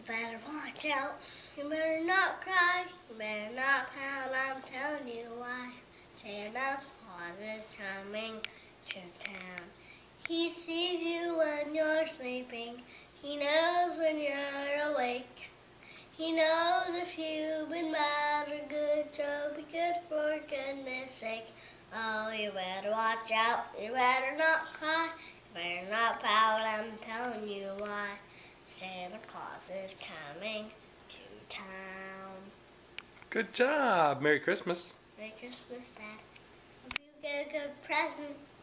better watch out. You better not cry. You better not pout. I'm telling you why. Santa Claus is coming to town. He sees you when you're sleeping. He knows when you're awake. He knows if you've been bad or good, so be good for goodness sake. Oh, you better watch out. You better not cry. You better not pout. I'm telling you why. Santa Claus is coming to town. Good job. Merry Christmas. Merry Christmas, Dad. Hope you get a good present.